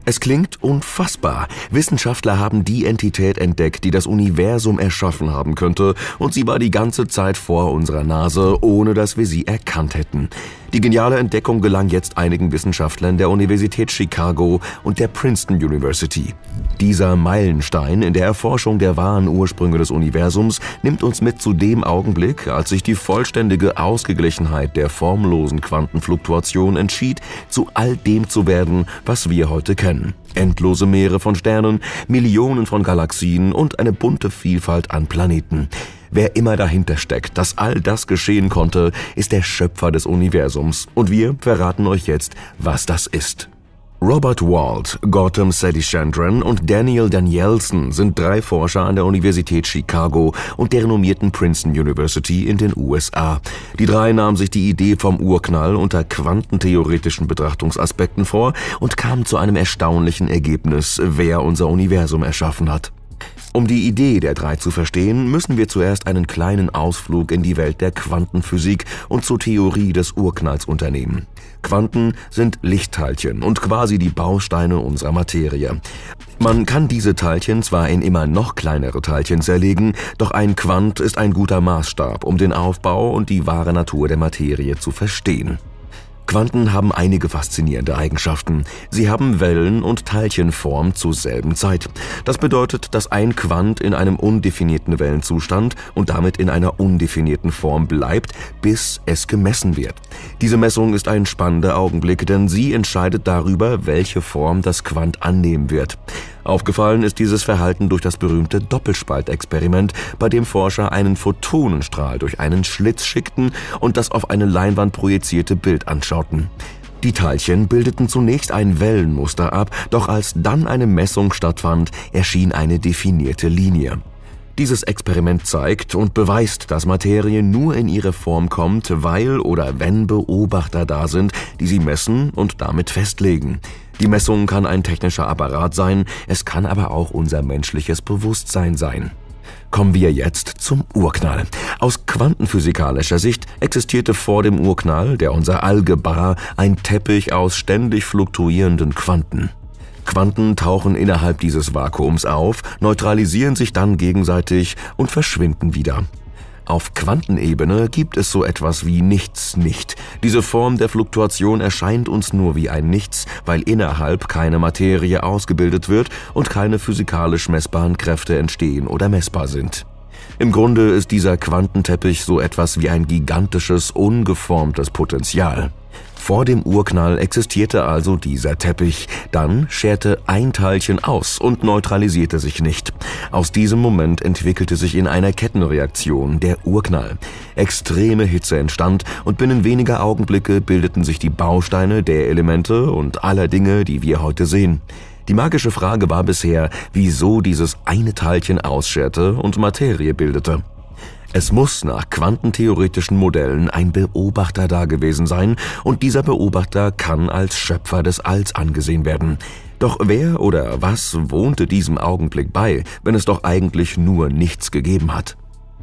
Es klingt unfassbar. Wissenschaftler haben die Entität entdeckt, die das Universum erschaffen haben könnte, und sie war die ganze Zeit vor unserer Nase, ohne dass wir sie erkannt hätten. Die geniale Entdeckung gelang jetzt einigen Wissenschaftlern der Universität Chicago und der Princeton University. Dieser Meilenstein in der Erforschung der wahren Ursprünge des Universums nimmt uns mit zu dem Augenblick, als sich die vollständige Ausgeglichenheit der formlosen Quantenfluktuation entschied, zu all dem zu werden, was wir heute kennen. Endlose Meere von Sternen, Millionen von Galaxien und eine bunte Vielfalt an Planeten. Wer immer dahinter steckt, dass all das geschehen konnte, ist der Schöpfer des Universums. Und wir verraten euch jetzt, was das ist. Robert Wald, Gautam Sedishandran und Daniel Danielson sind 3 Forscher an der Universität Chicago und der renommierten Princeton University in den USA. Die 3 nahmen sich die Idee vom Urknall unter quantentheoretischen Betrachtungsaspekten vor und kamen zu einem erstaunlichen Ergebnis, wer unser Universum erschaffen hat. Um die Idee der 3 zu verstehen, müssen wir zuerst einen kleinen Ausflug in die Welt der Quantenphysik und zur Theorie des Urknalls unternehmen. Quanten sind Lichtteilchen und quasi die Bausteine unserer Materie. Man kann diese Teilchen zwar in immer noch kleinere Teilchen zerlegen, doch ein Quant ist ein guter Maßstab, um den Aufbau und die wahre Natur der Materie zu verstehen. Quanten haben einige faszinierende Eigenschaften. Sie haben Wellen- und Teilchenform zur selben Zeit. Das bedeutet, dass ein Quant in einem undefinierten Wellenzustand und damit in einer undefinierten Form bleibt, bis es gemessen wird. Diese Messung ist ein spannender Augenblick, denn sie entscheidet darüber, welche Form das Quant annehmen wird. Aufgefallen ist dieses Verhalten durch das berühmte Doppelspaltexperiment, bei dem Forscher einen Photonenstrahl durch einen Schlitz schickten und das auf eine Leinwand projizierte Bild anschauten. Die Teilchen bildeten zunächst ein Wellenmuster ab, doch als dann eine Messung stattfand, erschien eine definierte Linie. Dieses Experiment zeigt und beweist, dass Materie nur in ihre Form kommt, weil oder wenn Beobachter da sind, die sie messen und damit festlegen. Die Messung kann ein technischer Apparat sein, es kann aber auch unser menschliches Bewusstsein sein. Kommen wir jetzt zum Urknall. Aus quantenphysikalischer Sicht existierte vor dem Urknall, der unser Allgebar, ein Teppich aus ständig fluktuierenden Quanten. Quanten tauchen innerhalb dieses Vakuums auf, neutralisieren sich dann gegenseitig und verschwinden wieder. Auf Quantenebene gibt es so etwas wie Nichts nicht. Diese Form der Fluktuation erscheint uns nur wie ein Nichts, weil innerhalb keine Materie ausgebildet wird und keine physikalisch messbaren Kräfte entstehen oder messbar sind. Im Grunde ist dieser Quantenteppich so etwas wie ein gigantisches, ungeformtes Potential. Vor dem Urknall existierte also dieser Teppich, dann scherte ein Teilchen aus und neutralisierte sich nicht. Aus diesem Moment entwickelte sich in einer Kettenreaktion der Urknall. Extreme Hitze entstand und binnen weniger Augenblicke bildeten sich die Bausteine der Elemente und aller Dinge, die wir heute sehen. Die magische Frage war bisher, wieso dieses eine Teilchen ausscherte und Materie bildete. Es muss nach quantentheoretischen Modellen ein Beobachter da gewesen sein und dieser Beobachter kann als Schöpfer des Alls angesehen werden. Doch wer oder was wohnte diesem Augenblick bei, wenn es doch eigentlich nur nichts gegeben hat?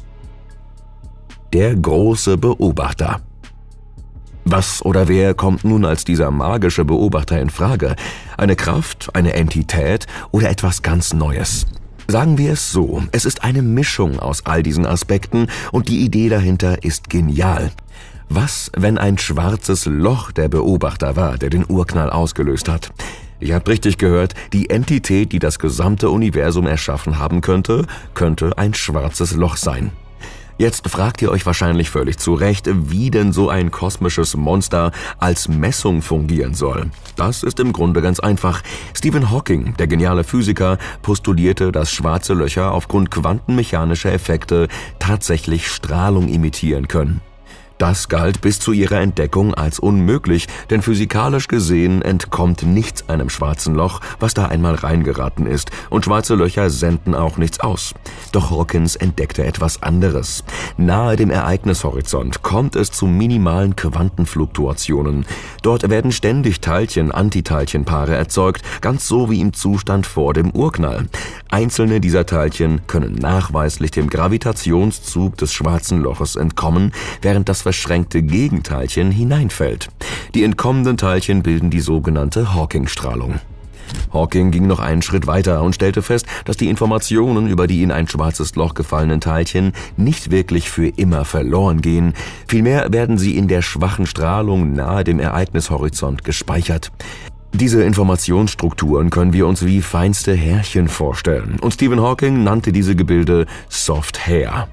Der große Beobachter. Was oder wer kommt nun als dieser magische Beobachter in Frage? Eine Kraft, eine Entität oder etwas ganz Neues? Sagen wir es so, es ist eine Mischung aus all diesen Aspekten und die Idee dahinter ist genial. Was, wenn ein schwarzes Loch der Beobachter war, der den Urknall ausgelöst hat? Ihr habt richtig gehört, die Entität, die das gesamte Universum erschaffen haben könnte ein schwarzes Loch sein. Jetzt fragt ihr euch wahrscheinlich völlig zu Recht, wie denn so ein kosmisches Monster als Messung fungieren soll. Das ist im Grunde ganz einfach. Stephen Hawking, der geniale Physiker, postulierte, dass schwarze Löcher aufgrund quantenmechanischer Effekte tatsächlich Strahlung imitieren können. Das galt bis zu ihrer Entdeckung als unmöglich, denn physikalisch gesehen entkommt nichts einem schwarzen Loch, was da einmal reingeraten ist, und schwarze Löcher senden auch nichts aus. Doch Hawkins entdeckte etwas anderes. Nahe dem Ereignishorizont kommt es zu minimalen Quantenfluktuationen. Dort werden ständig Teilchen-Antiteilchenpaare erzeugt, ganz so wie im Zustand vor dem Urknall. Einzelne dieser Teilchen können nachweislich dem Gravitationszug des schwarzen Loches entkommen, während das verschränkte Gegenteilchen hineinfällt. Die entkommenden Teilchen bilden die sogenannte Hawking-Strahlung. Hawking ging noch einen Schritt weiter und stellte fest, dass die Informationen über die in ein schwarzes Loch gefallenen Teilchen nicht wirklich für immer verloren gehen. Vielmehr werden sie in der schwachen Strahlung nahe dem Ereignishorizont gespeichert. Diese Informationsstrukturen können wir uns wie feinste Härchen vorstellen, und Stephen Hawking nannte diese Gebilde Soft Hair.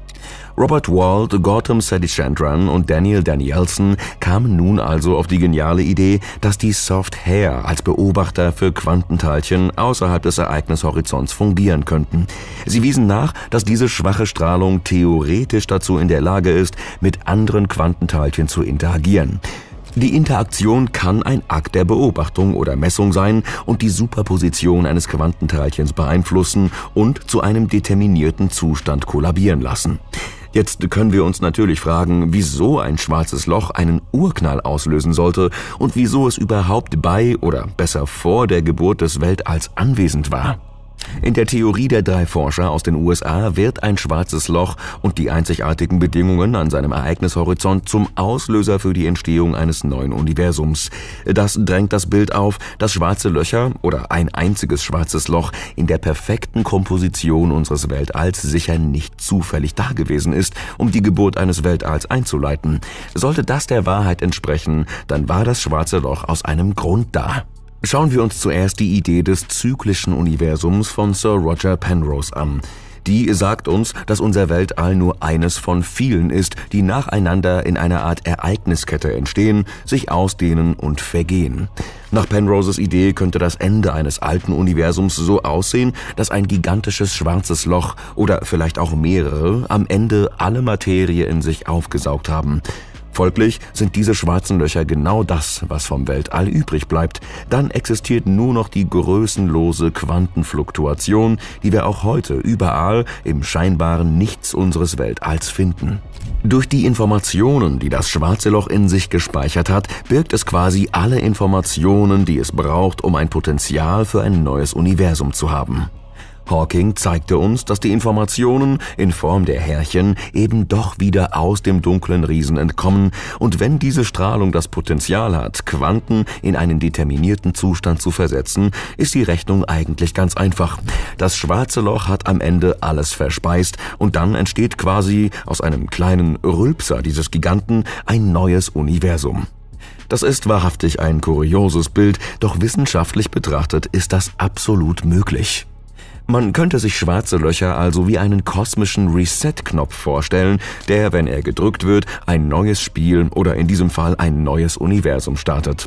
Robert Wald, Gautam Sathichandran und Daniel Danielson kamen nun also auf die geniale Idee, dass die Soft Hair als Beobachter für Quantenteilchen außerhalb des Ereignishorizonts fungieren könnten. Sie wiesen nach, dass diese schwache Strahlung theoretisch dazu in der Lage ist, mit anderen Quantenteilchen zu interagieren. Die Interaktion kann ein Akt der Beobachtung oder Messung sein und die Superposition eines Quantenteilchens beeinflussen und zu einem determinierten Zustand kollabieren lassen. Jetzt können wir uns natürlich fragen, wieso ein schwarzes Loch einen Urknall auslösen sollte und wieso es überhaupt bei oder besser vor der Geburt des Weltalls anwesend war. In der Theorie der 3 Forscher aus den USA wird ein schwarzes Loch und die einzigartigen Bedingungen an seinem Ereignishorizont zum Auslöser für die Entstehung eines neuen Universums. Das drängt das Bild auf, dass schwarze Löcher oder ein einziges schwarzes Loch in der perfekten Komposition unseres Weltalls sicher nicht zufällig dagewesen ist, um die Geburt eines Weltalls einzuleiten. Sollte das der Wahrheit entsprechen, dann war das schwarze Loch aus einem Grund da. Schauen wir uns zuerst die Idee des zyklischen Universums von Sir Roger Penrose an. Die sagt uns, dass unser Weltall nur eines von vielen ist, die nacheinander in einer Art Ereigniskette entstehen, sich ausdehnen und vergehen. Nach Penroses Idee könnte das Ende eines alten Universums so aussehen, dass ein gigantisches schwarzes Loch oder vielleicht auch mehrere am Ende alle Materie in sich aufgesaugt haben. Folglich sind diese schwarzen Löcher genau das, was vom Weltall übrig bleibt. Dann existiert nur noch die größenlose Quantenfluktuation, die wir auch heute überall im scheinbaren Nichts unseres Weltalls finden. Durch die Informationen, die das schwarze Loch in sich gespeichert hat, birgt es quasi alle Informationen, die es braucht, um ein Potenzial für ein neues Universum zu haben. Hawking zeigte uns, dass die Informationen in Form der Härchen eben doch wieder aus dem dunklen Riesen entkommen, und wenn diese Strahlung das Potenzial hat, Quanten in einen determinierten Zustand zu versetzen, ist die Rechnung eigentlich ganz einfach. Das schwarze Loch hat am Ende alles verspeist und dann entsteht quasi aus einem kleinen Rülpser dieses Giganten ein neues Universum. Das ist wahrhaftig ein kurioses Bild, doch wissenschaftlich betrachtet ist das absolut möglich. Man könnte sich schwarze Löcher also wie einen kosmischen Reset-Knopf vorstellen, der, wenn er gedrückt wird, ein neues Spiel oder in diesem Fall ein neues Universum startet.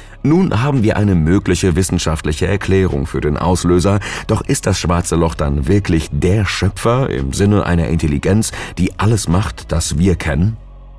Nun haben wir eine mögliche wissenschaftliche Erklärung für den Auslöser, doch ist das schwarze Loch dann wirklich der Schöpfer im Sinne einer Intelligenz, die alles macht, das wir kennen?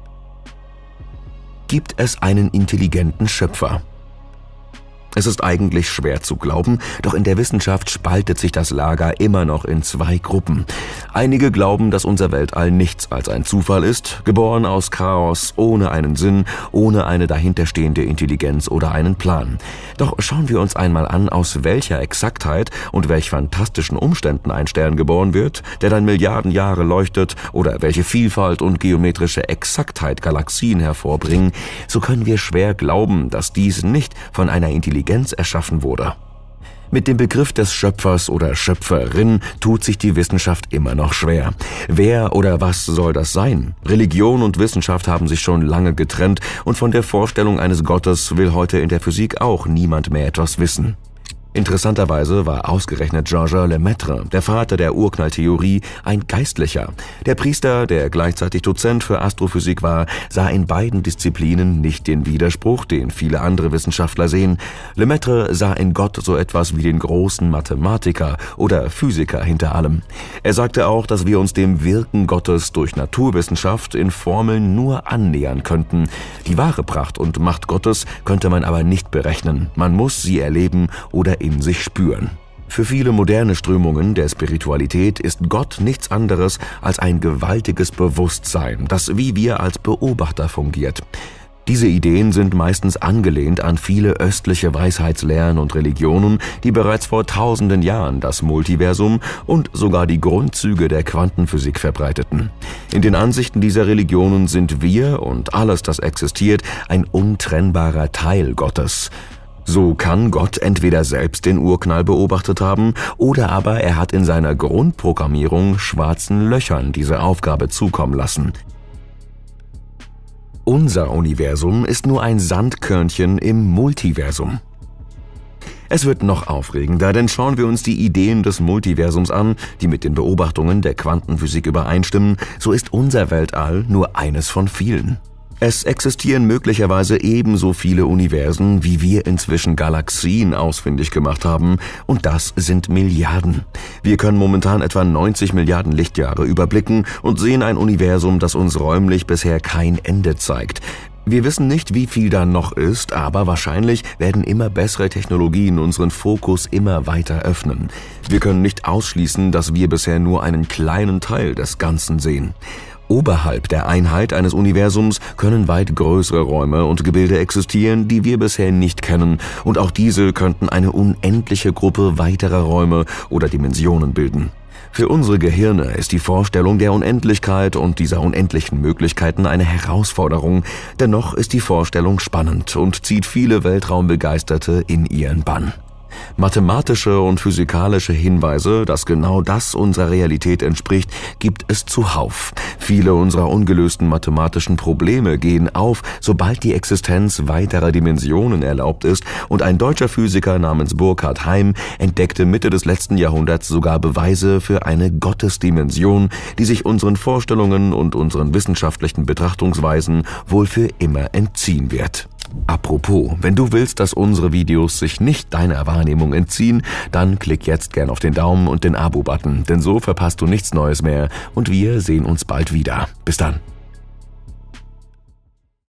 Gibt es einen intelligenten Schöpfer? Es ist eigentlich schwer zu glauben, doch in der Wissenschaft spaltet sich das Lager immer noch in 2 Gruppen. Einige glauben, dass unser Weltall nichts als ein Zufall ist, geboren aus Chaos, ohne einen Sinn, ohne eine dahinterstehende Intelligenz oder einen Plan. Doch schauen wir uns einmal an, aus welcher Exaktheit und welch fantastischen Umständen ein Stern geboren wird, der dann Milliarden Jahre leuchtet, oder welche Vielfalt und geometrische Exaktheit Galaxien hervorbringen, so können wir schwer glauben, dass dies nicht von einer Intelligenz erschaffen wurde. Mit dem Begriff des Schöpfers oder Schöpferin tut sich die Wissenschaft immer noch schwer. Wer oder was soll das sein? Religion und Wissenschaft haben sich schon lange getrennt und von der Vorstellung eines Gottes will heute in der Physik auch niemand mehr etwas wissen. Interessanterweise war ausgerechnet Georges Lemaitre, der Vater der Urknalltheorie, ein Geistlicher. Der Priester, der gleichzeitig Dozent für Astrophysik war, sah in beiden Disziplinen nicht den Widerspruch, den viele andere Wissenschaftler sehen. Lemaitre sah in Gott so etwas wie den großen Mathematiker oder Physiker hinter allem. Er sagte auch, dass wir uns dem Wirken Gottes durch Naturwissenschaft in Formeln nur annähern könnten. Die wahre Pracht und Macht Gottes könnte man aber nicht berechnen. Man muss sie erleben oder in sich spüren. Für viele moderne Strömungen der Spiritualität ist Gott nichts anderes als ein gewaltiges Bewusstsein, das wie wir als Beobachter fungiert. Diese Ideen sind meistens angelehnt an viele östliche Weisheitslehren und Religionen, die bereits vor tausenden Jahren das Multiversum und sogar die Grundzüge der Quantenphysik verbreiteten. In den Ansichten dieser Religionen sind wir und alles, das existiert, ein untrennbarer Teil Gottes. So kann Gott entweder selbst den Urknall beobachtet haben, oder aber er hat in seiner Grundprogrammierung schwarzen Löchern diese Aufgabe zukommen lassen. Unser Universum ist nur ein Sandkörnchen im Multiversum. Es wird noch aufregender, denn schauen wir uns die Ideen des Multiversums an, die mit den Beobachtungen der Quantenphysik übereinstimmen, so ist unser Weltall nur eines von vielen. Es existieren möglicherweise ebenso viele Universen, wie wir inzwischen Galaxien ausfindig gemacht haben, und das sind Milliarden. Wir können momentan etwa 90 Milliarden Lichtjahre überblicken und sehen ein Universum, das uns räumlich bisher kein Ende zeigt. Wir wissen nicht, wie viel da noch ist, aber wahrscheinlich werden immer bessere Technologien unseren Fokus immer weiter öffnen. Wir können nicht ausschließen, dass wir bisher nur einen kleinen Teil des Ganzen sehen. Oberhalb der Einheit eines Universums können weit größere Räume und Gebilde existieren, die wir bisher nicht kennen, und auch diese könnten eine unendliche Gruppe weiterer Räume oder Dimensionen bilden. Für unsere Gehirne ist die Vorstellung der Unendlichkeit und dieser unendlichen Möglichkeiten eine Herausforderung, dennoch ist die Vorstellung spannend und zieht viele Weltraumbegeisterte in ihren Bann. Mathematische und physikalische Hinweise, dass genau das unserer Realität entspricht, gibt es zuhauf. Viele unserer ungelösten mathematischen Probleme gehen auf, sobald die Existenz weiterer Dimensionen erlaubt ist, und ein deutscher Physiker namens Burkhard Heim entdeckte Mitte des letzten Jahrhunderts sogar Beweise für eine Gottesdimension, die sich unseren Vorstellungen und unseren wissenschaftlichen Betrachtungsweisen wohl für immer entziehen wird. Apropos, wenn du willst, dass unsere Videos sich nicht deiner Wahrnehmung entziehen, dann klick jetzt gern auf den Daumen und den Abo-Button, denn so verpasst du nichts Neues mehr und wir sehen uns bald wieder. Bis dann.